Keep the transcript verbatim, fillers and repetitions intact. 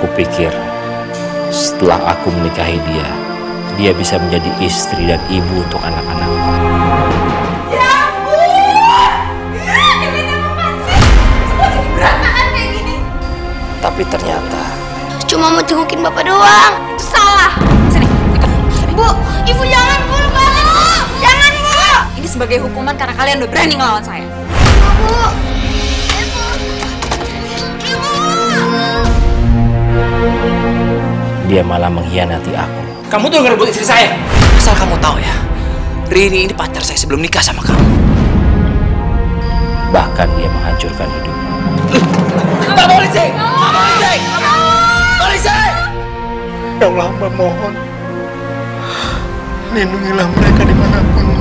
Aku pikir setelah aku menikahi dia, dia bisa menjadi istri dan ibu untuk anak-anakku. Ya ampun! Kalian apaan sih? Semua jadi berantakan kayak gini. Tapi ternyata cuma mau jengukin bapak doang. Itu salah. Sini, ikut. Sini. Bu, ibu jangan bu, bu. Jangan bu. Ini sebagai hukuman karena kalian udah berani ngelawan saya. Bu. dia malah mengkhianati aku. Kamu tuh ngerebut istri saya. Asal kamu tahu ya, Rini ini pacar saya sebelum nikah sama kamu. Bahkan dia menghancurkan hidupku. Pak polisi! Polisi! Polisi! Ya Allah, hamba mohon, lindungilah mereka dimanapun